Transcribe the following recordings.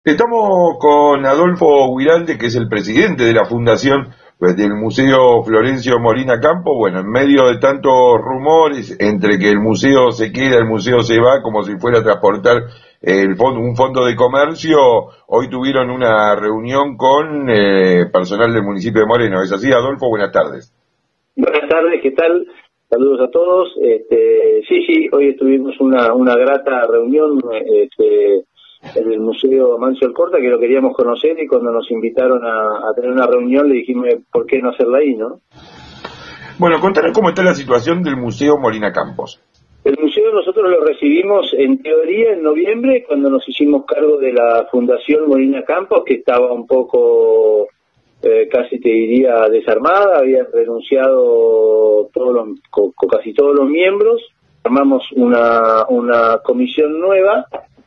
Estamos con Adolfo Guiralde, que es el presidente de la fundación del Museo Florencio Molina Campo. Bueno, en medio de tantos rumores entre que el museo se queda, el museo se va, como si fuera a transportar un fondo de comercio, hoy tuvieron una reunión con personal del municipio de Moreno. ¿Es así, Adolfo? Buenas tardes. Buenas tardes, ¿qué tal? Saludos a todos. Sí, hoy tuvimos una grata reunión en el Museo Mancio Alcorta, que lo queríamos conocer, y cuando nos invitaron a tener una reunión le dijimos, ¿por qué no hacerla ahí, no? Bueno, contanos cómo está la situación del Museo Molina Campos. El museo nosotros lo recibimos en teoría en noviembre, cuando nos hicimos cargo de la Fundación Molina Campos, que estaba un poco... casi te diría desarmada, habían renunciado casi todos los miembros, armamos una comisión nueva,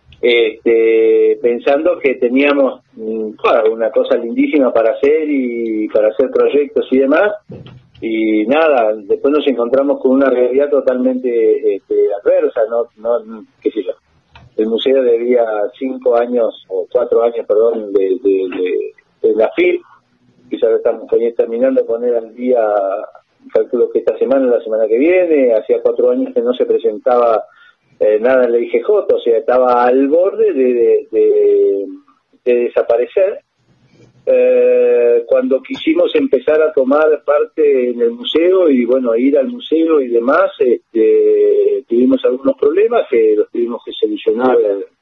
pensando que teníamos una cosa lindísima para hacer y para hacer proyectos y demás, y nada, después nos encontramos con una realidad totalmente adversa, qué sé yo. El museo debía 5 años, o 4 años, perdón, de la FIP. Quizás estamos terminando de poner al día, calculo que esta semana, la semana que viene. Hacía 4 años que no se presentaba nada en la IGJ, o sea, estaba al borde de desaparecer. Cuando quisimos empezar a tomar parte en el museo y bueno, ir al museo y demás, tuvimos algunos problemas que los tuvimos que solucionar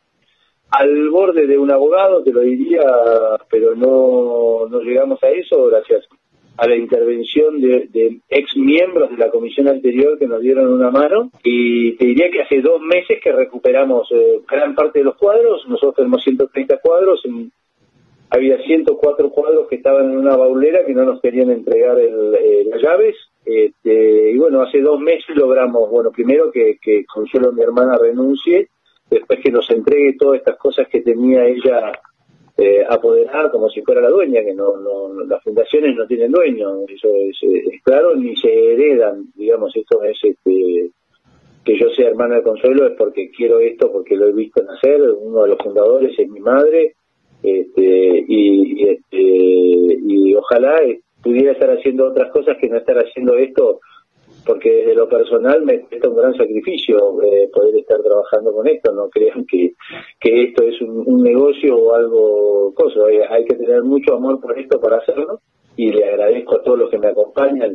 al borde de un abogado, te lo diría, pero no llegamos a eso gracias a la intervención de ex miembros de la comisión anterior que nos dieron una mano, y te diría que hace 2 meses que recuperamos gran parte de los cuadros. Nosotros tenemos 130 cuadros, había 104 cuadros que estaban en una baulera que no nos querían entregar las llaves, y bueno, hace 2 meses logramos, bueno, primero que Consuelo, mi hermana, renuncie, después que nos entregue todas estas cosas que tenía ella apoderada como si fuera la dueña, que no las fundaciones no tienen dueño, eso es claro, ni se heredan, digamos. Esto es que yo sea hermana de Consuelo es porque quiero esto, porque lo he visto nacer. Uno de los fundadores es mi madre, y ojalá pudiera estar haciendo otras cosas que no estar haciendo esto, porque desde lo personal me cuesta un gran sacrificio poder estar trabajando con esto. No crean que esto es un negocio o algo hay que tener mucho amor por esto para hacerlo, y le agradezco a todos los que me acompañan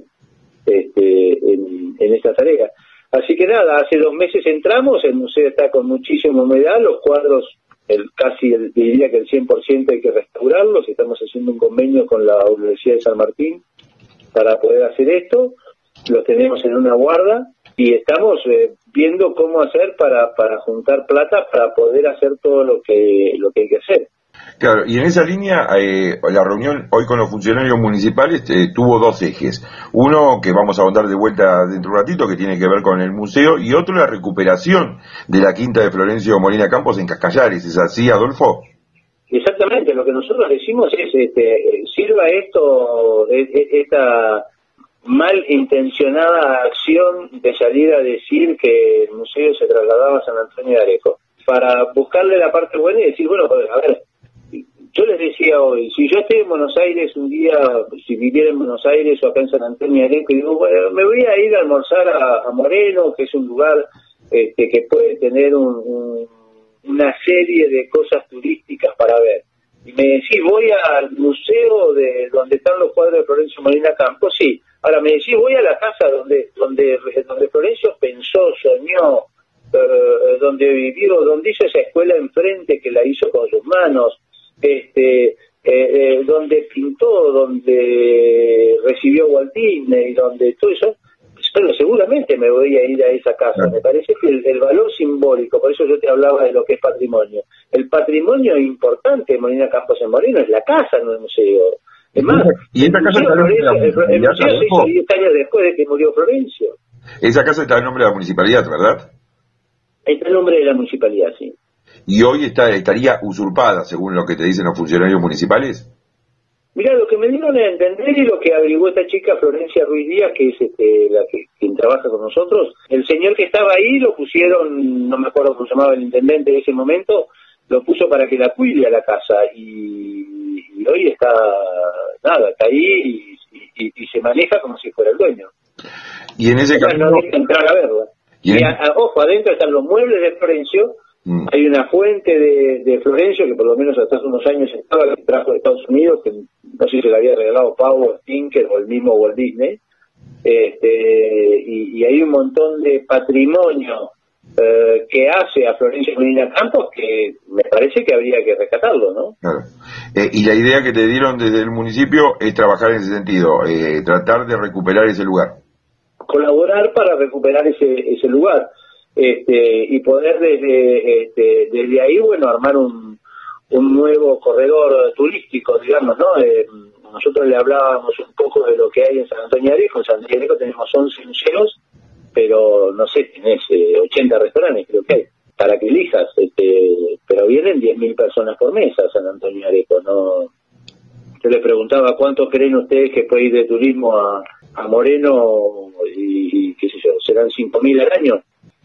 en esta tarea. Así que nada, hace 2 meses entramos, el museo está con muchísima humedad, los cuadros diría que el 100% hay que restaurarlos. Estamos haciendo un convenio con la Universidad de San Martín para poder hacer esto. Los tenemos en una guarda y estamos viendo cómo hacer para juntar plata para poder hacer todo lo que hay que hacer. Claro, y en esa línea, la reunión hoy con los funcionarios municipales tuvo 2 ejes. Uno, que vamos a contar de vuelta dentro de un ratito, que tiene que ver con el museo, y otro, la recuperación de la quinta de Florencio Molina Campos en Cascallares. ¿Es así, Adolfo? Exactamente, lo que nosotros decimos es, sirva esta malintencionada acción de salir a decir que el museo se trasladaba a San Antonio de Areco, para buscarle la parte buena y decir, bueno, a ver, yo les decía hoy, si yo estoy en Buenos Aires un día, si viviera en Buenos Aires o acá en San Antonio de Areco, y digo, bueno, me voy a ir a almorzar a Moreno, que es un lugar que puede tener una serie de cosas turísticas para ver, y me decís, voy al museo de donde están los cuadros de Florencio Molina Campos, sí. Ahora me decís, voy a la casa donde Florencio pensó, soñó, donde vivió, donde hizo esa escuela enfrente que la hizo con sus manos, donde pintó, donde recibió Walt Disney, donde todo eso. Pero seguramente me voy a ir a esa casa. Me parece que el valor simbólico, por eso yo te hablaba de lo que es patrimonio. El patrimonio importante de Molina Campos en Moreno es la casa, no el museo. Es más, ¿Y esta casa está en nombre de la el municipalidad, museo se hizo 10 años después de que murió Florencio. Esa casa está en nombre de la municipalidad, ¿verdad? Está el nombre de la municipalidad, sí. ¿Y hoy estaría usurpada, según lo que te dicen los funcionarios municipales? Mira, lo que me dieron a entender y lo que averiguó esta chica Florencia Ruiz Díaz, que es quien trabaja con nosotros, el señor que estaba ahí lo pusieron, no me acuerdo cómo se llamaba el intendente de ese momento, lo puso para que la cuide a la casa y hoy está ahí y se maneja como si fuera el dueño. Y en ese caso no deja entrar a verla. Ojo, adentro están los muebles de Florencio. Hay una fuente de Florencio que por lo menos hasta hace unos años estaba, que trajo de Estados Unidos, que no sé si le había regalado Pau o Tinker o el mismo Walt Disney. Y hay un montón de patrimonio que hace a Florencio Molina Campos que me parece que habría que rescatarlo, ¿no? Claro. Y la idea que te dieron desde el municipio es trabajar en ese sentido, tratar de recuperar ese lugar. Colaborar para recuperar ese lugar y poder desde ahí, bueno, armar un nuevo corredor turístico, digamos, ¿no? Nosotros le hablábamos un poco de lo que hay en San Antonio de Areco. En San Antonio de Areco tenemos 11 museos, pero no sé, tenés 80 restaurantes, creo que hay, para que elijas, pero vienen 10.000 personas por mes a San Antonio de Areco, ¿no? Yo les preguntaba cuántos creen ustedes que puede ir de turismo a Moreno y qué sé yo, serán 5.000 al año.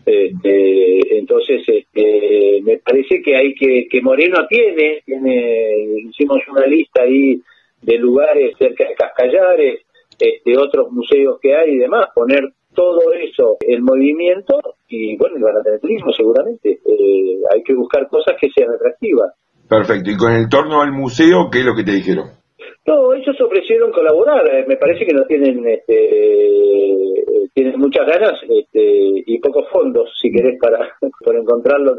Entonces me parece que hay que Moreno tiene, hicimos una lista ahí de lugares cerca de Cascallares, otros museos que hay y demás, poner todo eso en movimiento y bueno, van a tener turismo seguramente. Hay que buscar cosas que sean atractivas. Perfecto, y con el torno al museo, ¿qué es lo que te dijeron? No, ellos ofrecieron colaborar, me parece que no tienen tienen muchas ganas y pocos fondos, si querés, para encontrarlo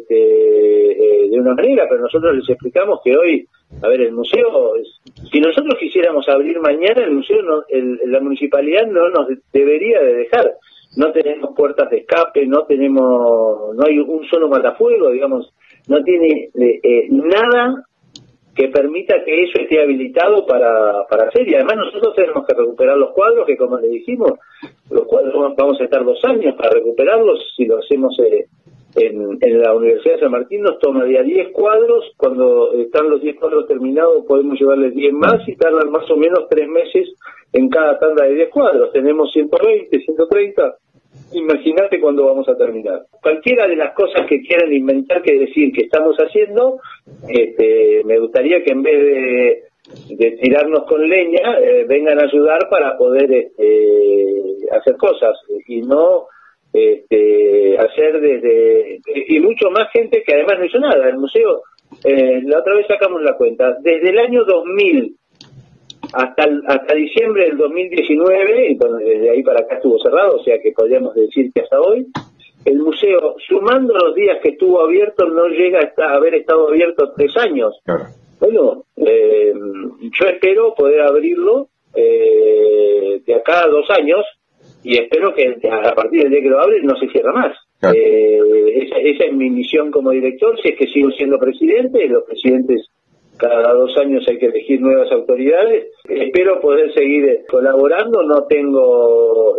de una manera, pero nosotros les explicamos que hoy, a ver, el museo, si nosotros quisiéramos abrir mañana el museo, la municipalidad no nos debería de dejar. No tenemos puertas de escape, no hay un solo matafuego, digamos, no tiene nada que permita que eso esté habilitado para hacer, y además nosotros tenemos que recuperar los cuadros, que como le dijimos, los cuadros vamos a estar 2 años para recuperarlos. Si lo hacemos en la Universidad de San Martín nos tomaría 10 cuadros, cuando están los 10 cuadros terminados podemos llevarles 10 más y tardan más o menos 3 meses en cada tanda de 10 cuadros. Tenemos 120, 130. Imagínate cuándo vamos a terminar. Cualquiera de las cosas que quieran inventar que decir que estamos haciendo, me gustaría que en vez de tirarnos con leña, vengan a ayudar para poder hacer cosas y no hacer y mucho más gente que además no hizo nada. El museo, la otra vez sacamos la cuenta, desde el año 2000 hasta diciembre del 2019, y bueno, desde ahí para acá estuvo cerrado, o sea que podríamos decir que hasta hoy, el museo, sumando los días que estuvo abierto, no llega a haber estado abierto 3 años. Claro. Bueno, yo espero poder abrirlo de acá a 2 años, y espero que a partir del día que lo abre no se cierra más. Claro. Esa es mi misión como director, si es que sigo siendo presidente. Los presidentes cada 2 años hay que elegir nuevas autoridades. Espero poder seguir colaborando. No tengo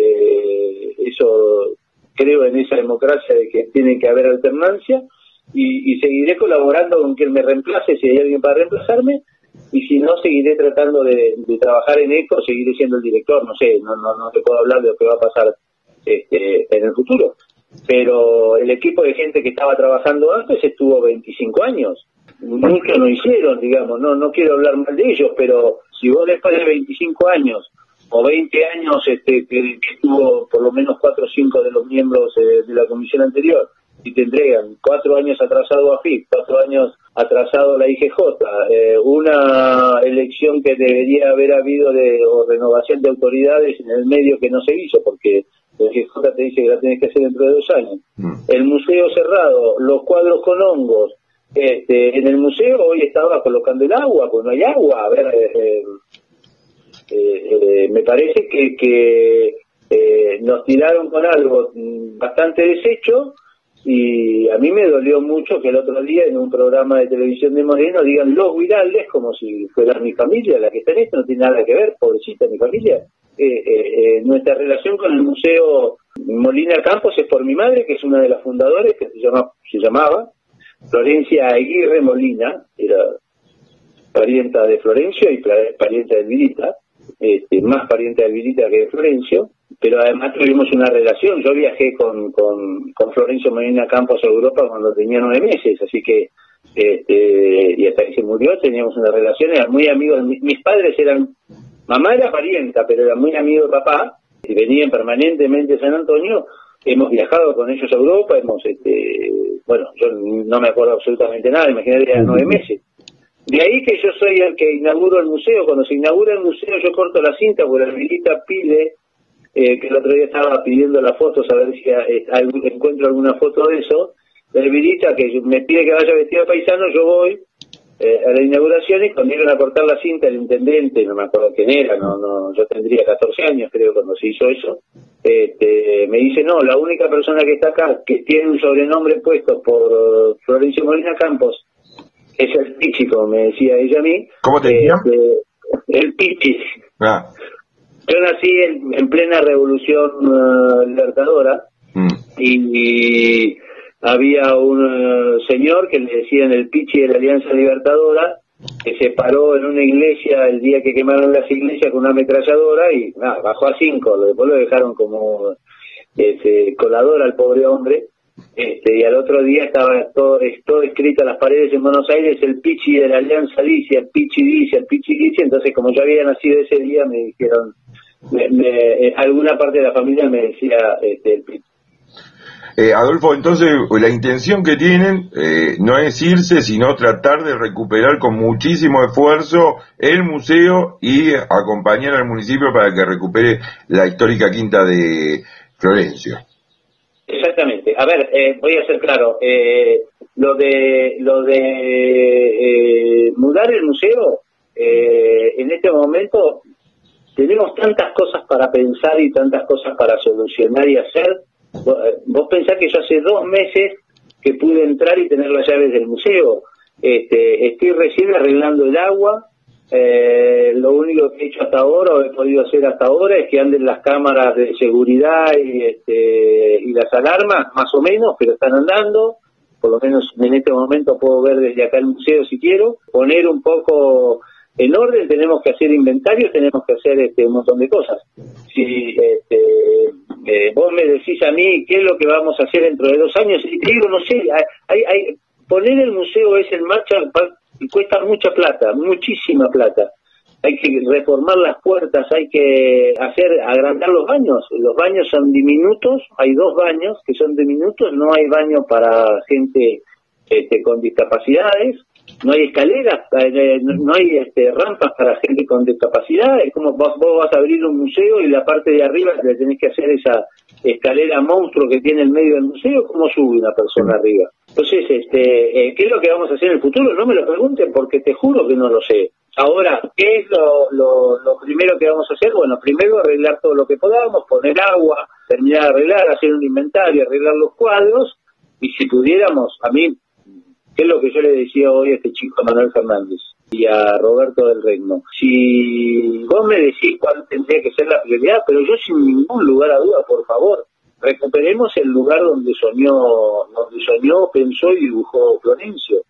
eso, creo en esa democracia de que tiene que haber alternancia, y seguiré colaborando con quien me reemplace si hay alguien para reemplazarme, y si no, seguiré tratando de trabajar en esto, seguiré siendo el director. No sé, no te puedo hablar de lo que va a pasar en el futuro, pero el equipo de gente que estaba trabajando antes estuvo 25 años. Muchos no hicieron, digamos, no quiero hablar mal de ellos, pero si vos después de 25 años o 20 años que estuvo por lo menos 4 o 5 de los miembros de la comisión anterior, y te entregan 4 años atrasado a FIP, 4 años atrasado la IGJ, una elección que debería haber habido o renovación de autoridades en el medio que no se hizo, porque la IGJ te dice que la tenés que hacer dentro de 2 años. El museo cerrado, los cuadros con hongos. En el museo hoy estaba colocando el agua, pues no hay agua. A ver, me parece que nos tiraron con algo bastante deshecho, y a mí me dolió mucho que el otro día en un programa de televisión de Moreno digan los Guiraldes como si fuera mi familia la que está en esto. No tiene nada que ver, pobrecita mi familia. Nuestra relación con el Museo Molina Campos es por mi madre, que es una de las fundadoras, que se llamaba Florencia Aguirre Molina, era parienta de Florencio y parienta de Elvirita, más parienta de Elvirita que de Florencio, pero además tuvimos una relación. Yo viajé con Florencio Molina Campos a Europa cuando tenía 9 meses, así que y hasta que se murió teníamos una relación, eran muy amigos. Mis padres eran, mamá era parienta, pero eran muy amigos de papá, y venían permanentemente a San Antonio. Hemos viajado con ellos a Europa, bueno, yo no me acuerdo absolutamente nada, imagínate, eran 9 meses. De ahí que yo soy el que inauguro el museo. Cuando se inaugura el museo yo corto la cinta, porque la Hermilita pide, que el otro día estaba pidiendo las fotos, a ver si encuentro alguna foto de eso. La Hermilita que me pide que vaya vestido de paisano, yo voy a la inauguración, y cuando iban a cortar la cinta el intendente, no me acuerdo quién era, yo tendría 14 años creo cuando se hizo eso, me dice, no, la única persona que está acá que tiene un sobrenombre puesto por Florencio Molina Campos es el Pichi, como me decía ella a mí. ¿Cómo te decía? El Pichi. Ah. Yo nací en plena revolución libertadora, y había un señor que le decían el Pichi de la Alianza Libertadora, que se paró en una iglesia el día que quemaron las iglesias con una ametralladora y bajó a 5, después lo dejaron como colador al pobre hombre. Y al otro día estaba todo escrito en las paredes en Buenos Aires, el Pichi de la Alianza dice, el Pichi dice, el Pichi dice. Entonces, como yo había nacido ese día, me dijeron, alguna parte de la familia me decía el Pichi. Adolfo, entonces la intención que tienen no es irse, sino tratar de recuperar con muchísimo esfuerzo el museo y acompañar al municipio para que recupere la histórica quinta de Florencio. Exactamente. A ver, voy a ser claro. Lo de mudar el museo, en este momento tenemos tantas cosas para pensar y tantas cosas para solucionar y hacer. Vos pensás que yo hace 2 meses que pude entrar y tener las llaves del museo. Estoy recién arreglando el agua. Lo único que he hecho hasta ahora, o he podido hacer hasta ahora, es que anden las cámaras de seguridad y las alarmas, más o menos, pero están andando. Por lo menos en este momento puedo ver desde acá el museo si quiero. Poner un poco en orden, tenemos que hacer inventarios, tenemos que hacer un montón de cosas. Si vos me decís a mí qué es lo que vamos a hacer dentro de 2 años, y te digo, no sé, poner el museo en marcha cuesta mucha plata, muchísima plata. Hay que reformar las puertas, hay que agrandar los baños. Los baños son diminutos, hay 2 baños que son diminutos, no hay baño para gente con discapacidades, no hay escaleras, no hay rampas para gente con discapacidad. Es como vos vas a abrir un museo y la parte de arriba le tenés que hacer esa escalera monstruo que tiene el medio del museo. ¿Cómo sube una persona arriba? Entonces, ¿qué es lo que vamos a hacer en el futuro? No me lo pregunten, porque te juro que no lo sé. Ahora, ¿qué es lo primero que vamos a hacer? Bueno, primero arreglar todo lo que podamos, poner agua, terminar de arreglar, hacer un inventario, arreglar los cuadros, y si pudiéramos, a mí, ¿qué es lo que yo le decía hoy a este chico, a Manuel Fernández y a Roberto del Reino? Si vos me decís cuál tendría que ser la prioridad, pero yo sin ningún lugar a duda, por favor, recuperemos el lugar donde soñó, pensó y dibujó Florencio.